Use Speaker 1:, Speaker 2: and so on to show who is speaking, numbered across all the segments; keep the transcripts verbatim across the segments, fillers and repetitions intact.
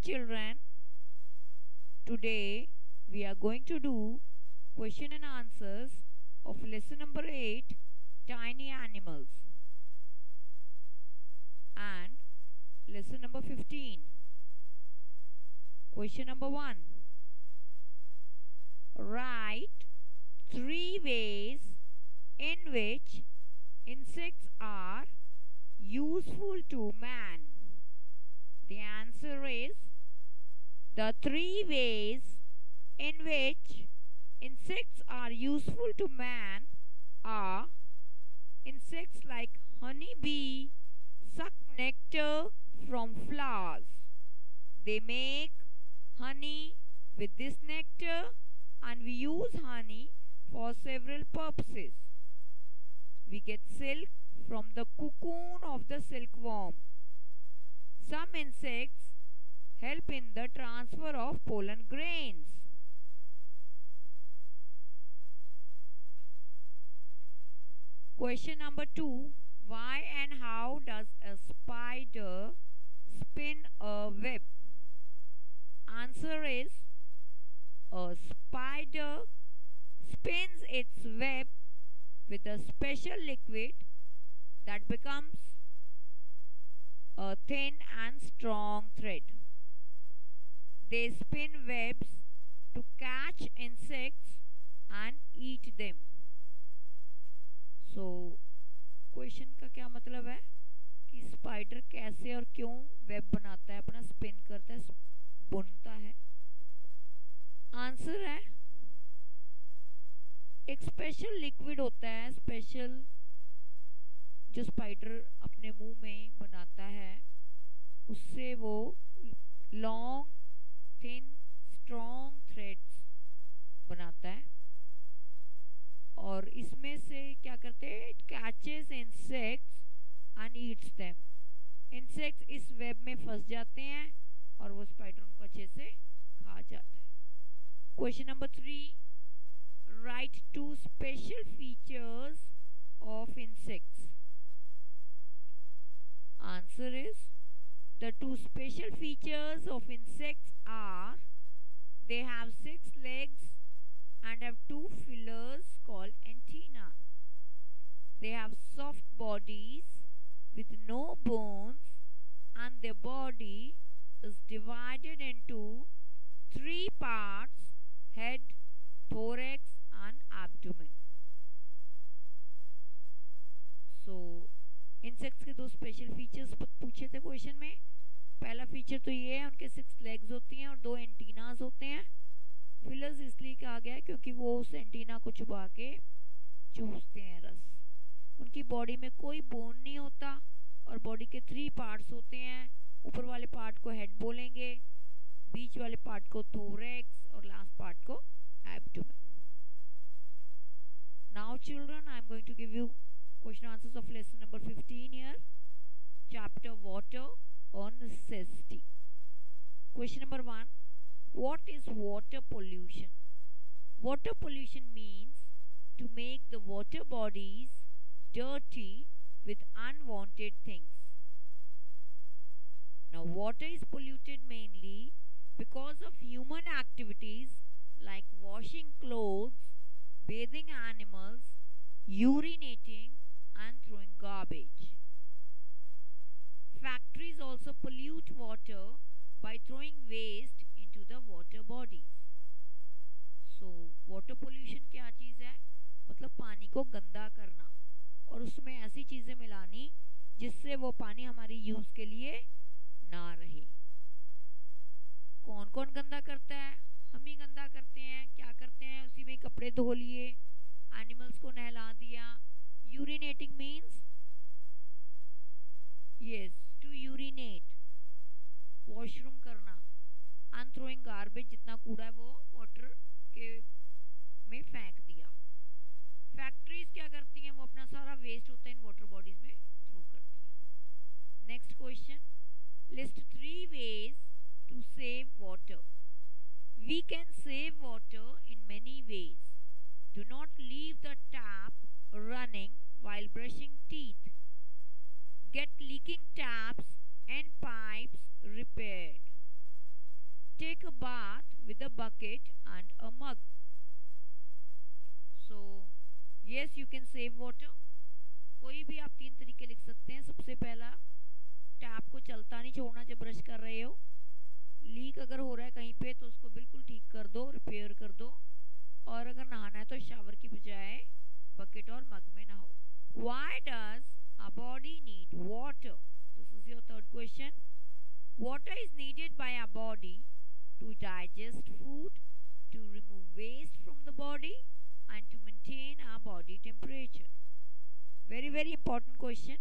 Speaker 1: children, today we are going to do question and answers of lesson number eight, Tiny Animals, and lesson number fifteen. Question number one. Write three ways in which insects are useful to man. The answer is the three ways in which insects are useful to man are: insects like honeybee suck nectar from flowers. They make honey with this nectar, and we use honey for several purposes. We get silk from the cocoon of the silkworm. Some insects help in the transfer of pollen grains. Question number two. Why and how does a spider spin a web? Answer is, a spider spins its web with a special liquid that becomes a thin and strong thread. They spin webs to catch insects and eat them. So, question का क्या मतलब है कि spider कैसे और क्यों web बनाता है, अपना स्पिन करता है, बुनता है? आंसर है, एक स्पेशल लिक्विड होता है, स्पेशल जो स्पाइडर अपने मुंह में बनाता है, उससे वो लॉन्ग थिन स्ट्रॉन्ग थ्रेड्स बनाता है, और इसमें से क्या करते हैं, it catches insects and eats them. Insects इस वेब में फंस जाते हैं और वो स्पाइडर उनको अच्छे से खा जाता है. Question number three. Write two special features of insects. Answer is, the two special features of insects are, they have six legs and have two fillers called antenna. They have soft bodies with no bones, and their body is divided into three parts: head, thorax and abdomen. So, insects के दो special features पूछे थे question में. पहला feature तो ये है, उनके सिक्स लेग्स होती हैं और दो एंटीनास होते हैं. फिलर्स इसलिए कहा गया है क्योंकि वो उस एंटीना को चुबा के चूसते हैं रस. उनकी बॉडी में कोई बोन नहीं होता और बॉडी के थ्री पार्ट्स होते हैं. ऊपर वाले पार्ट को हेड बोलेंगे, बीच वाले पार्ट को थोरेक्स और लास्ट पार्ट को abdomen. Now children, I am going to give you question answers of lesson number fifteen here, chapter water और necessity. Question number one. What is water pollution? Water pollution means to make the water bodies dirty with unwanted things. Now, water is polluted mainly because of human activities like washing clothes, bathing animals, urinating, and throwing garbage. Factories also pollute water by throwing waste into the water bodies. So, water pollution क्या चीज़ है? मतलब पानी को गंदा करना और उसमें ऐसी चीज़ें मिलानी जिससे वो पानी हमारी यूज़ के लिए ना रहे. कौन कौन गंदा करता है? हम ही गंदा करते हैं. क्या करते हैं? उसी में कपड़े धो लिए, एनिमल्स को नहला दिया. Urinating means, yes, to urinate, washroom करना. एंड थ्रोइंग गार्बेज, जितना कूड़ा है वो वाटर के में फेंक दिया. फैक्ट्रीज क्या करती हैं? वो अपना सारा वेस्ट होता है इन वाटर बॉडीज में थ्रो करती हैं. Next question. List three ways to save water. We can save water in many ways. Do not leave the tap running while brushing teeth. Get leaking taps and pipes repaired. take a bath with a bucket and a mug. So yes, you can save water. कोई भी आप तीन तरीके लिख सकते हैं. सबसे पहला, टैप को चलता नहीं छोड़ना जब ब्रश कर रहे हो. लीक अगर हो रहा है कहीं पे तो उसको बिल्कुल ठीक कर दो, रिपेयर कर दो. और अगर नहाना है तो शावर की बजाय बकेट और मग में नहाओ. Why does our body need water? This is your third question. Water is needed by our body to digest food, to remove waste from the body, and to maintain our body temperature. Very very important question.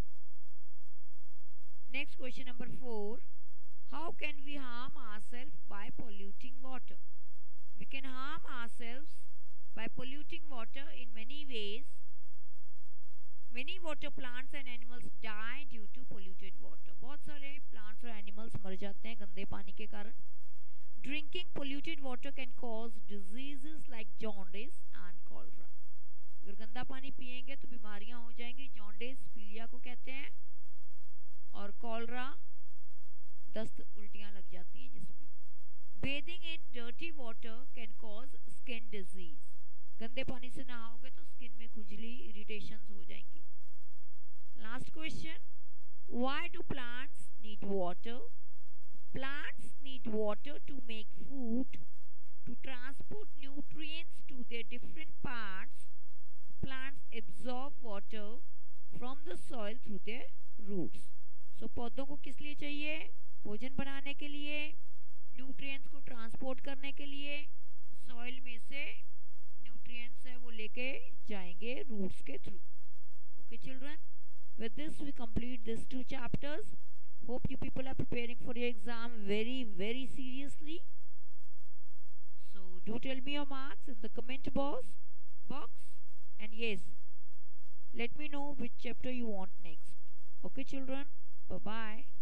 Speaker 1: Next question number four. How can we harm ourselves by polluting water? We can harm ourselves by polluting water in many ways. Many water plants and animals die due to polluted water. बहुत सारे plants और animals मर जाते हैं गंदे पानी के कारण. Drinking polluted water can cause diseases like jaundice and cholera. अगर गंदा पानी पिएंगे तो बीमारियां हो जाएंगी. जॉन्डिस पीलिया को कहते हैं और कॉलरा दस्त उल्टियां लग जाती हैं जिसमें. Bathing in dirty water can cause skin disease. गंदे पानी से नहाओगे तो स्किन में खुजली, इरिटेशंस हो जाएंगी. Last question. Why do plants need water? Plants need water to make food, to transport nutrients to their different parts. Plants absorb water from the soil through their roots. So पौधों को किस लिए चाहिए? भोजन बनाने के लिए, न्यूट्रिएंट्स को ट्रांसपोर्ट करने के लिए. सॉइल में से न्यूट्रिएंट्स है वो लेके जाएंगे रूट्स के थ्रू. Okay children, with this we complete these two chapters. Hope you people are preparing for your exam very very seriously. So do tell me your marks in the comment box box and yes, let me know which chapter you want next. Okay children, bye bye.